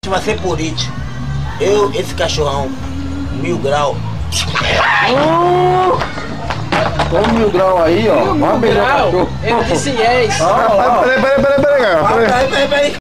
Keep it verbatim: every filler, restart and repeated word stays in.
Vai ser político. Eu, esse cachorrão, mil grau. Uh! Toma mil grau aí, ó. Mil, mil grau. Eu disse yes. Ah, peraí, peraí, peraí, peraí, peraí. Peraí, peraí, peraí.